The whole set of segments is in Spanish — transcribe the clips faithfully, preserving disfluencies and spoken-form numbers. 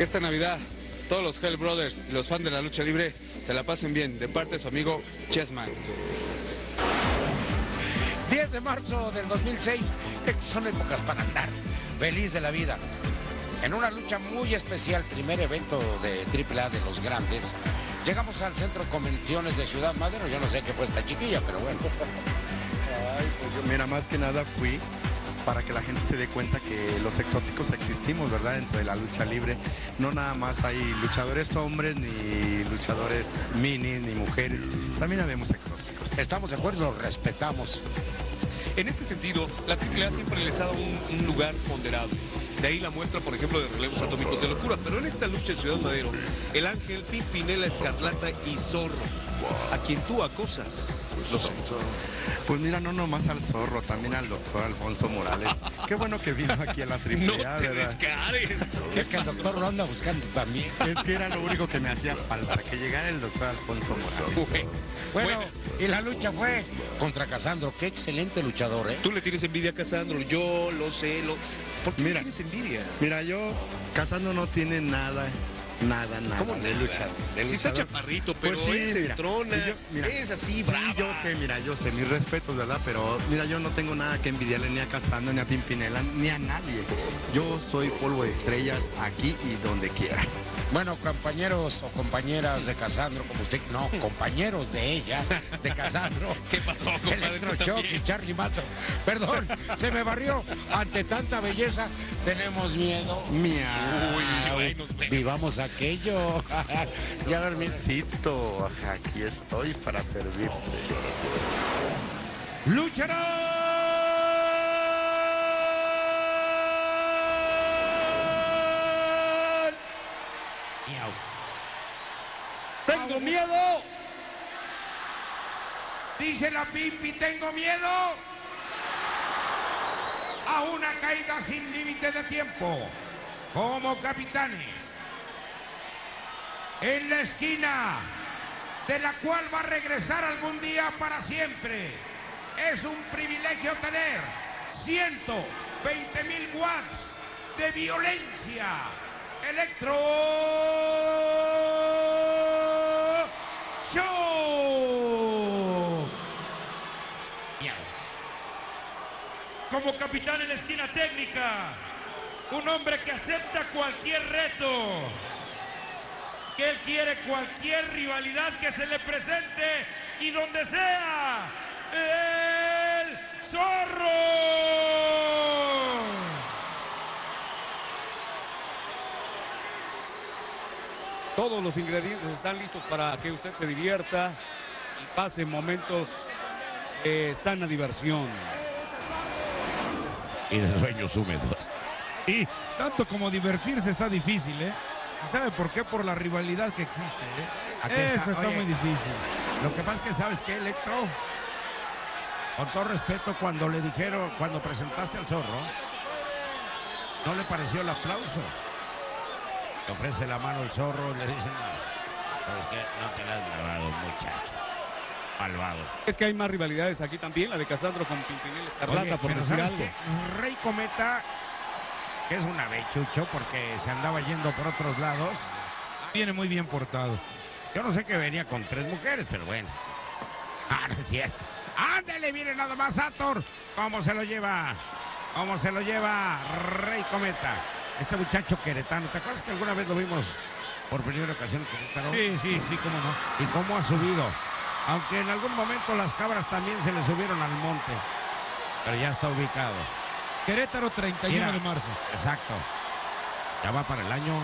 Que esta Navidad todos los Hell Brothers y los fans de la lucha libre se la pasen bien, de parte de su amigo Chessman. diez de marzo del dos mil seis, estas son épocas para andar feliz de la vida. En una lucha muy especial, primer evento de triple A de los grandes, llegamos al Centro de Convenciones de Ciudad Madero. Yo no sé qué fue esta chiquilla, pero bueno. Ay, pues yo, mira, más que nada fui para que la gente se dé cuenta que los exóticos existimos, ¿verdad? Dentro de la lucha libre. No nada más hay luchadores hombres, ni luchadores minis, ni mujeres. También habemos exóticos. Estamos de acuerdo, los respetamos. En este sentido, la triple A siempre les ha dado un, un lugar ponderable. De ahí la muestra, por ejemplo, de relevos atómicos de locura. Pero en esta lucha en Ciudad Madero, el Ángel, Pimpinela, Escarlata y Zorro, a quien tú acosas, lo sé. Pues mira, no nomás al Zorro, también al doctor Alfonso Morales. Qué bueno que vino aquí a la triple A, no te ¿verdad? descares. Es que el doctor lo anda buscando también. Es que era lo único que me hacía falta, que llegara el doctor Alfonso Morales. Bueno, Bueno, bueno. y la lucha fue contra Casandro. Qué excelente luchador, ¿eh? Tú le tienes envidia a Casandro, yo lo sé. Lo... ¿Por qué Mira, le tienes envidia? Mira, yo, Casandro no tiene nada, nada, nada ¿Cómo de nada? luchar. De Si está luchador. chaparrito, pero Pues sí, él se mira, entrona, y yo- mira, es así, sí, brava. yo sé, mira, yo sé, mis respetos, ¿verdad? Pero mira, yo no tengo nada que envidiarle ni a Casandro, ni a Pimpinela, ni a nadie. Yo soy polvo de estrellas aquí y donde quiera. Bueno, compañeros o compañeras de Casandro, como usted, no, compañeros de ella, de Casandro. ¿Qué pasó, compadre? Tú Electrochoc también. y Charlie Manson. Perdón, se me barrió. Ante tanta belleza, tenemos miedo. Miau. Uy, ay, nos vemos. Vivamos aquello. Ya ver, mira. Cito, aquí estoy para servirte. ¡Lucharán! Miau. ¡Tengo miedo! Dice la Pimpi, tengo miedo a una caída sin límite de tiempo. Como capitanes, en la esquina de la cual va a regresar algún día para siempre. Es un privilegio tener ciento veinte mil watts de violencia. Electro Show. Como capitán en la esquina técnica, un hombre que acepta cualquier reto, que él quiere cualquier rivalidad que se le presente y donde sea, el Zorro. Todos los ingredientes están listos para que usted se divierta y pase momentos de sana diversión. Y de sueños húmedos. Y tanto como divertirse está difícil, ¿eh? ¿Y sabe por qué? Por la rivalidad que existe, ¿eh? Aquí Eso está, está oye. muy difícil. Lo que pasa es que, ¿sabes qué, Electro? Con todo respeto, cuando le dijeron, cuando presentaste al Zorro, no le pareció el aplauso. Le ofrece la mano el Zorro, le dicen, ¿sabes qué? No te la has grabado, muchacho. Malvado. Es que hay más rivalidades aquí también, la de Casandro con Pimpinela Escarlata, Oye, por pero decir ¿sabes algo. qué? Rey Cometa, que es una bechucho porque se andaba yendo por otros lados. Viene muy bien portado. Yo no sé que venía con tres mujeres, pero bueno. Ah, no es cierto. ¡Ándale! Viene nada más Ator. ¿Cómo se lo lleva? ¿Cómo se lo lleva Rey Cometa? Este muchacho queretano. ¿Te acuerdas que alguna vez lo vimos por primera ocasión en Querétaro? Sí, sí, sí, cómo no. ¿Y cómo ha subido? Aunque en algún momento las cabras también se le subieron al monte. Pero ya está ubicado. Querétaro, treinta y uno Mira, de marzo. Exacto. Ya va para el año.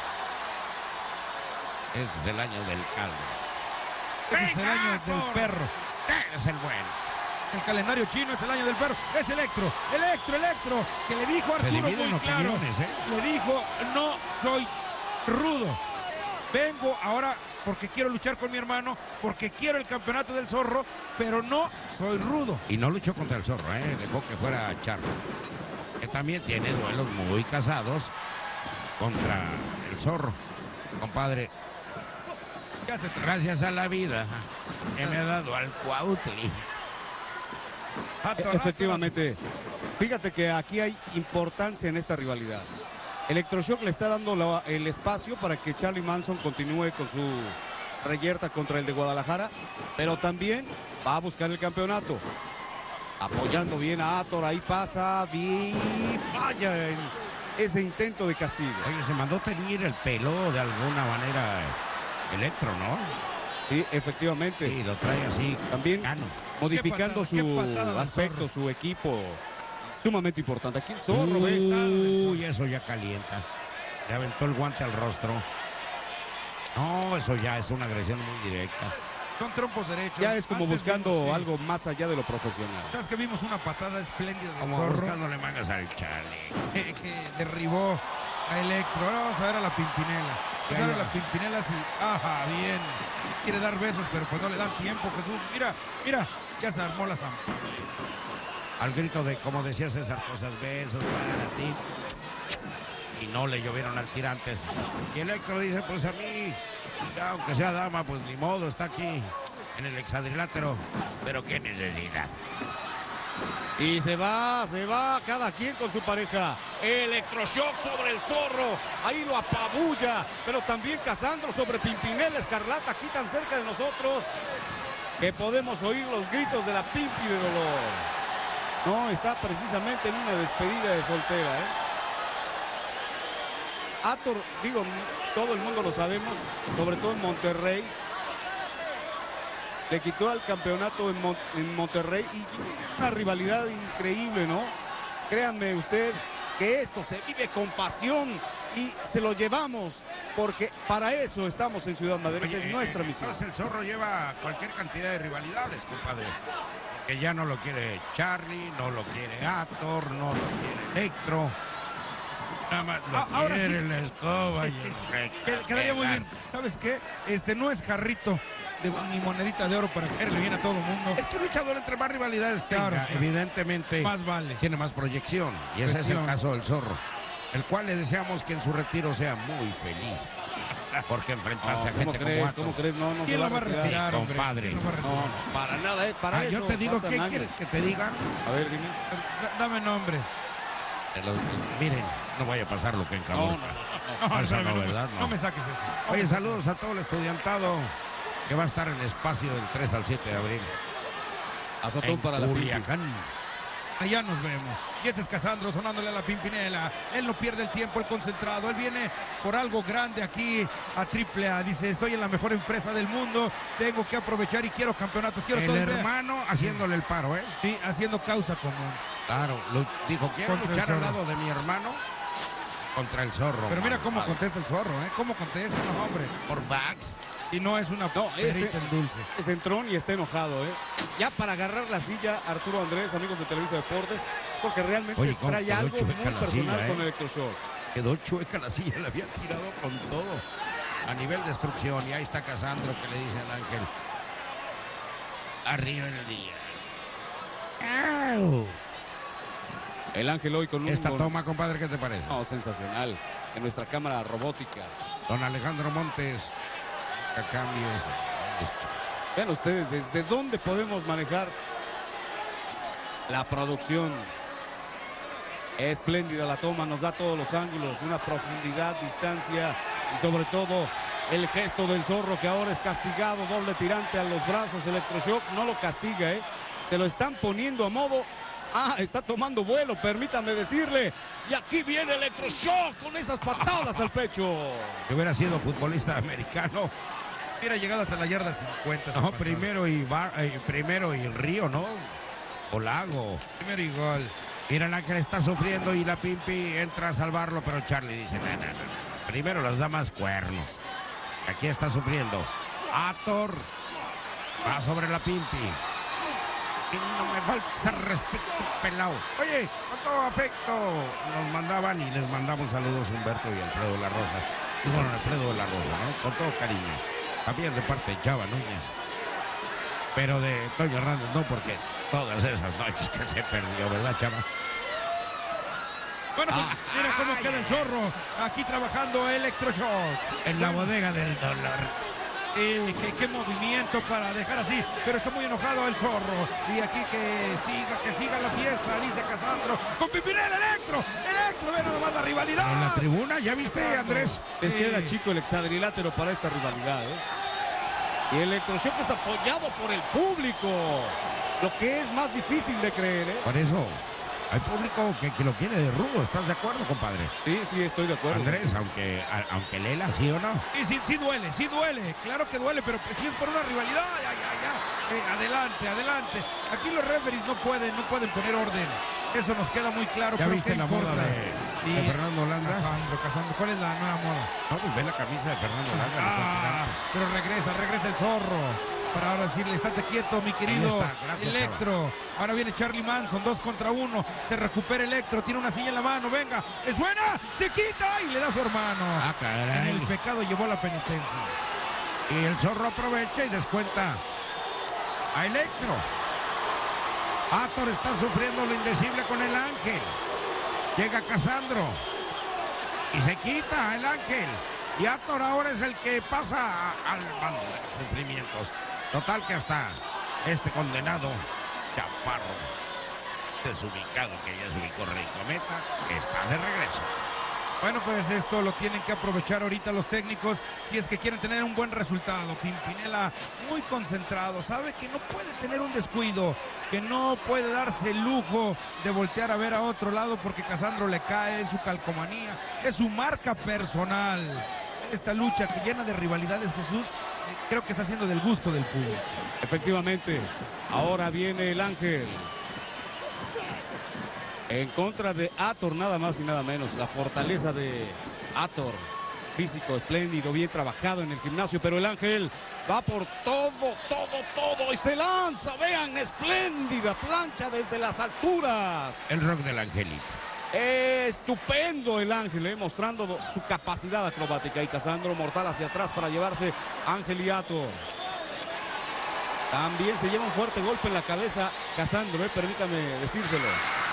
Este es el año del calvo. Este es el año del perro. Usted es el bueno. El calendario chino es el año del perro. Es Electro, Electro, Electro. Que le dijo a Se Arturo dividen muy claro. opiniones, ¿eh? Le dijo, no soy rudo. Vengo ahora porque quiero luchar con mi hermano, porque quiero el campeonato del Zorro, pero no soy rudo. Y no luchó contra el Zorro, ¿eh? Dejó que fuera Charlo. Que también tiene duelos muy casados contra el Zorro. Compadre, Ya se tra- gracias a la vida que me ha dado al Cuautli. Rato, E- rato, Efectivamente, fíjate que aquí hay importancia en esta rivalidad. Electroshock le está dando la- el espacio para que Charlie Manson continúe con su reyerta contra el de Guadalajara, pero también va a buscar el campeonato. Apoyando bien a Ator, ahí pasa, bien, falla en ese intento de castigo. Oye, se mandó teñir el pelo de alguna manera Electro, ¿no? Sí, efectivamente. Sí, lo trae así. También cano. modificando Qué patada, qué su patada del aspecto, Zorro. su equipo. Sumamente importante. Aquí el Zorro, ve. Uy, eso ya calienta. Le aventó el guante al rostro. No, eso ya es una agresión muy directa. Son trompos derechos. Ya es como Antes buscando vimos, sí. algo más allá de lo profesional. ¿Sabes que vimos una patada espléndida del Como Zorro? buscándole mangas al Charlie. que, que derribó a Electro. Ahora vamos a ver a la Pimpinela. Vamos a ver a la Pimpinela si... Ajá, bien. Quiere dar besos, pero pues no le dan tiempo, Jesús. Mira, mira, ya se armó la zampa. Al grito de, como decía César, cosas, besos para ti. Y no le llovieron al tirantes. Y Electro dice, pues a mí, ya, aunque sea dama, pues ni modo, está aquí en el hexadrilátero. Pero ¿qué necesitas? Y se va, se va, cada quien con su pareja. Electroshock sobre el Zorro. Ahí lo apabulla. Pero también Casandro sobre Pimpinela Escarlata, aquí tan cerca de nosotros, que podemos oír los gritos de la Pimpi de dolor. No, está precisamente en una despedida de soltera, ¿eh? Ator, digo, todo el mundo lo sabemos, sobre todo en Monterrey. Le quitó al campeonato en, Mon en Monterrey y tiene una rivalidad increíble, ¿no? Créanme usted que esto se vive con pasión y se lo llevamos porque para eso estamos en Ciudad Madero. Esa es nuestra misión. Entonces el Zorro lleva cualquier cantidad de rivalidades, compadre. Que ya no lo quiere Charlie, no lo quiere Ator, no lo quiere Electro. Nada más lo Ah, ahora quiere sí. la escoba y el recto. Qued- Quedaría muy bien. ¿Sabes qué? Este no es jarrito de, ni monedita de oro para caerle bien a todo el mundo. Es que un luchador entre más rivalidades tenga, Claro, claro. evidentemente Más vale. tiene más proyección. Y ese es el Efectivamente. caso del Zorro, el cual le deseamos que en su retiro sea muy feliz. Porque enfrentarse No, a ¿cómo gente crees? como Ator. ¿Cómo crees? No, no se ¿Quién va lo va a retirar. retirar, Sí, hombre? compadre. ¿Quién lo va a No, retirar? no, para nada, ¿eh? Para Ah, eso yo te digo, faltan ¿qué años. quieres que te diga? A ver, dime. D- Dame nombres. De los- miren, no vaya a pasar lo que en No, Caborca. no, No, Eso espérame, no, me- ¿verdad? no No. me saques eso. Oye, saludos a todo el estudiantado que va a estar en espacio del tres al siete de abril. Azotón En para la Pimpi. Culiacán. Allá nos vemos. Y este es Casandro sonándole a la Pimpinela. Él no pierde el tiempo, el concentrado. Él viene por algo grande aquí a Triple A. Dice, estoy en la mejor empresa del mundo. Tengo que aprovechar y quiero campeonatos. Quiero El todo hermano haciéndole el paro, ¿eh? Sí, haciendo causa común. Claro, lo- dijo, quiero Contra el luchar al Zorro. lado de mi hermano contra el Zorro. Pero mira cómo malvado. contesta el Zorro, ¿eh? Cómo contesta, no, hombre. Por fax. Y no es una No, ese- perita en dulce. Es entrón y está enojado, ¿eh? Ya para agarrar la silla, Arturo Andrés, amigos de Televisa Deportes, es porque realmente Oye, cómo trae quedó algo chueca muy la personal silla, ¿eh? con Electroshock. Quedó chueca la silla, la había tirado con todo. A nivel de destrucción. Y ahí está Casandro que le dice al ángel. Arriba en el día. ¡Au! El Ángel hoy con un... Esta con- toma, compadre, ¿qué te parece? No, sensacional. En nuestra cámara robótica. Don Alejandro Montes. A cambios. Vean ustedes, ¿desde dónde podemos manejar la producción? Espléndida la toma, nos da todos los ángulos, una profundidad, distancia y sobre todo el gesto del Zorro que ahora es castigado, doble tirante a los brazos. Electroshock no lo castiga, ¿eh? Se lo están poniendo a modo. Ah, está tomando vuelo, permítame decirle. Y aquí viene Electroshock con esas patadas al pecho. Si hubiera sido futbolista americano, Hubiera llegado hasta la yarda cincuenta. esa no, patada. primero y, Bar- eh, primero y Río, ¿no? O Lago. Primero y gol. Mira la que le está sufriendo y la Pimpi entra a salvarlo, pero Charlie dice, no, no, no, no. Primero las da más cuernos. Aquí está sufriendo. Ator va sobre la Pimpi. Y no me falta respeto, pelado. Oye, con todo afecto, nos mandaban y les mandamos saludos a Humberto y Alfredo de la Rosa. Y bueno, Alfredo de la Rosa, ¿no? Con todo cariño. También de parte de Chava Núñez. Pero de Toño Hernández no, porque todas esas noches que se perdió, ¿verdad, Chava? Bueno, pues, Ah, mira cómo ay, queda el Zorro. Aquí trabajando Electroshock. En la bodega del dolor. Eh, qué, qué movimiento para dejar así, pero está muy enojado el Zorro. Y aquí que siga, que siga la fiesta, dice Casandro. Con Pimpinela, Electro, Electro, ve nada más la rivalidad. En la tribuna, ¿ya viste, Andrés? Les Sí. queda chico el hexadrilátero para esta rivalidad, ¿eh? Y el Electroshock es apoyado por el público, lo que es más difícil de creer, ¿eh? Por eso, hay público que, que lo quiere de rudo, ¿estás de acuerdo, compadre? Sí, sí, estoy de acuerdo. Andrés, aunque, a- aunque Lela, ¿sí o no? Y sí, sí duele, sí duele, claro que duele, pero si es por una rivalidad, ya, ya, ya. Eh, adelante, adelante. Aquí los referees no pueden, no pueden poner orden. Eso nos queda muy claro. ¿Ya pero viste ¿qué la importa? moda de, de Y- Fernando Holanda? Casandro, Casandro, ¿cuál es la nueva moda? No, pues ve la camisa de Fernando Holanda. los Ah, tirantes. pero regresa, regresa el Zorro. Para ahora decirle, estate quieto, mi querido está, gracias, Electro. Ahora viene Charlie Manson, dos contra uno. Se recupera Electro, tiene una silla en la mano. Venga, le suena, se quita y le da a su hermano. Ah, caray. En el pecado llevó la penitencia. Y el Zorro aprovecha y descuenta a Electro. Ator está sufriendo lo indecible con el Ángel. Llega Casandro y se quita el Ángel. Y Ator ahora es el que pasa a- al bando de los sufrimientos. Total que hasta este condenado chaparro desubicado que ya se ubicó Rey Cometa está de regreso. Bueno, pues esto lo tienen que aprovechar ahorita los técnicos si es que quieren tener un buen resultado. Pimpinela muy concentrado, sabe que no puede tener un descuido, que no puede darse el lujo de voltear a ver a otro lado porque Casandro le cae, es su calcomanía, es su marca personal. Esta lucha que llena de rivalidades, Jesús, eh, creo que está siendo del gusto del público. Efectivamente, ahora viene el Ángel. En contra de Ator, nada más y nada menos. La fortaleza de Ator. Físico espléndido, bien trabajado en el gimnasio, pero el Ángel va por todo, todo, todo y se lanza. Vean, espléndida plancha desde las alturas. El rock del Angelito. Estupendo el Ángel, eh, mostrando su capacidad acrobática. Y Casandro mortal hacia atrás para llevarse Ángel y Ator. También se lleva un fuerte golpe en la cabeza Casandro, eh, permítame decírselo.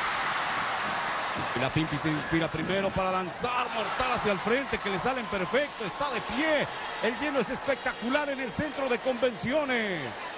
Y la Pimpi se inspira primero para lanzar mortal hacia el frente, que le salen perfecto, está de pie. El lleno es espectacular en el centro de convenciones.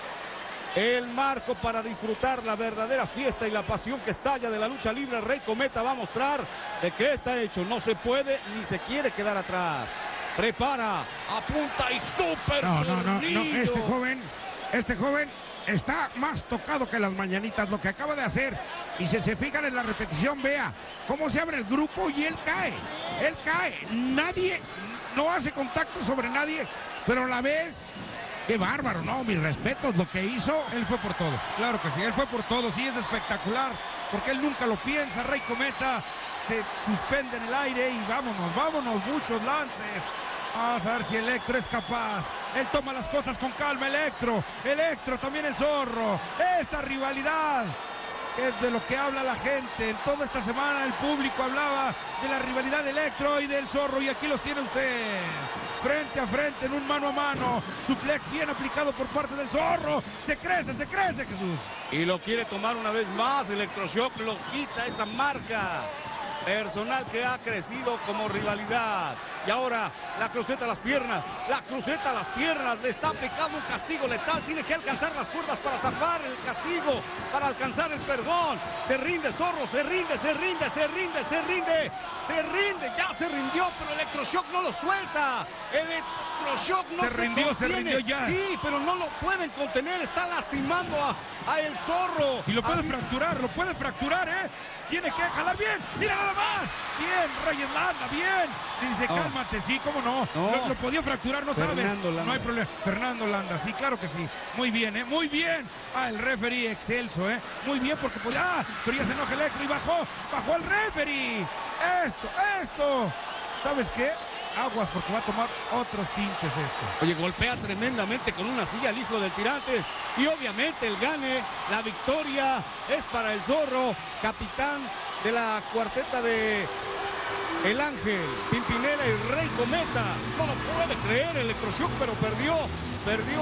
El marco para disfrutar la verdadera fiesta y la pasión que estalla de la lucha libre. Rey Cometa va a mostrar de qué está hecho. No se puede ni se quiere quedar atrás. Prepara, apunta y súper No, no, no, no, tornillo. este joven, este joven está más tocado que las mañanitas, lo que acaba de hacer. Y si se fijan en la repetición, vea cómo se abre el grupo y él cae. Él cae. Nadie, no hace contacto sobre nadie, pero a la vez, qué bárbaro, no, mis respetos, lo que hizo. Él fue por todo, claro que sí, él fue por todo, sí es espectacular, porque él nunca lo piensa. Rey Cometa se suspende en el aire y vámonos, vámonos, muchos lances. Vamos a ver si Electro es capaz. Él toma las cosas con calma, Electro. Electro, también el Zorro. Esta rivalidad es de lo que habla la gente. En toda esta semana el público hablaba de la rivalidad de Electro y del Zorro. Y aquí los tiene usted. Frente a frente, en un mano a mano. Suplex bien aplicado por parte del Zorro. Se crece, se crece, Jesús. Y lo quiere tomar una vez más. Electroshock lo quita esa marca personal que ha crecido como rivalidad. Y ahora la cruceta a las piernas, la cruceta a las piernas, le está aplicando un castigo letal, tiene que alcanzar las cuerdas para zafar el castigo, para alcanzar el perdón. Se rinde Zorro, se rinde, se rinde, se rinde, se rinde, se rinde, ya se rindió, pero Electroshock no lo suelta. Electroshock no Se se rindió, se contiene. rindió ya. Sí, pero no lo pueden contener, está lastimando a, a el Zorro. Y lo puede Así- fracturar, lo puede fracturar, ¿eh? Tiene que jalar bien. Mira nada más. Bien, Reyes Landa, bien. Y dice, No. cálmate, sí, cómo no. No. Lo, lo podía fracturar, no sabe. Fernando Landa. No hay problema. Fernando Landa, sí, claro que sí. Muy bien, ¿eh? Muy bien. Ah, el referee excelso, ¿eh? Muy bien porque podía. Ah, pero ya se enoja Electro y bajó. Bajó el referee. Esto, esto. ¿Sabes qué? Aguas porque va a tomar otros tintes esto. Oye, golpea tremendamente con una silla al hijo del Tirantes. Y obviamente el gane, la victoria es para el Zorro, capitán de la cuarteta de El Ángel, Pimpinela y Rey Cometa. No lo puede creer Electroshock, pero perdió, perdió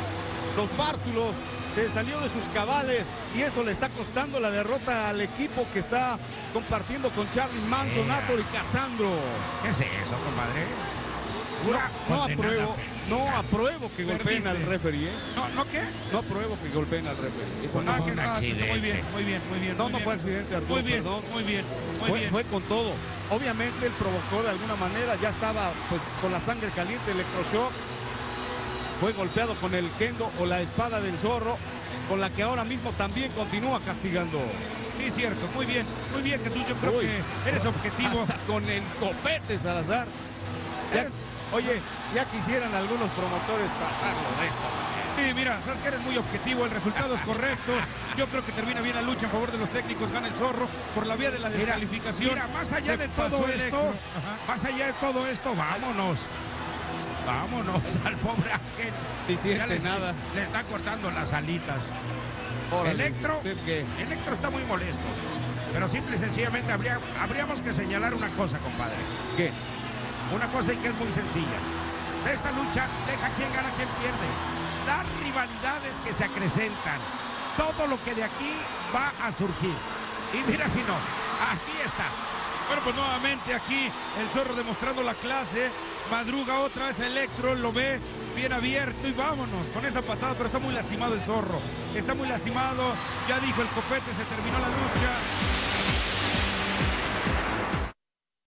los bártulos. Se salió de sus cabales y eso le está costando la derrota al equipo que está compartiendo con Charlie Manson, Ea. Ator y Casandro. ¿Qué es eso, compadre? Pura No condenada apruebo, fe- no apruebo que golpeen Perdiste. al referee, ¿eh? ¿No, no qué? No apruebo que golpeen al referee. Eso no, Ah, fue que un ah, accidente. Muy bien, muy bien, muy bien. no, muy no bien. fue accidente, Arturo, Muy bien, perdón. muy bien, muy Fue, bien. fue con todo. Obviamente él provocó de alguna manera, ya estaba pues con la sangre caliente, electroshock. Fue golpeado con el kendo o la espada del zorro, con la que ahora mismo también continúa castigando. Sí, cierto, muy bien, muy bien, Jesús, yo creo Uy, que eres objetivo. Hasta con el copete, Salazar. Ya- Eres- oye, ya quisieran algunos promotores tratarlo de esta manera. Sí, mira, sabes que eres muy objetivo, el resultado es correcto. Yo creo que termina bien la lucha en favor de los técnicos, gana el zorro por la vía de la Mira, descalificación. mira, más allá Se de pasó todo Electro. esto, Ajá. más allá de todo esto, vámonos. Vámonos al pobre Ángel. Ni siente Ya les- nada. Le está cortando las alitas. Órale, Electro, ¿usted qué? Electro está muy molesto. Pero simple y sencillamente habría, habríamos que señalar una cosa, compadre. ¿Qué? Una cosa y que es muy sencilla. De esta lucha, deja quién gana, quién pierde. Las rivalidades que se acrecentan. Todo lo que de aquí va a surgir. Y mira si no, aquí está. Bueno, pues nuevamente aquí el zorro demostrando la clase. Madruga otra vez Electro, lo ve bien abierto y vámonos con esa patada, pero está muy lastimado el zorro. Está muy lastimado, ya dijo el copete, se terminó la lucha.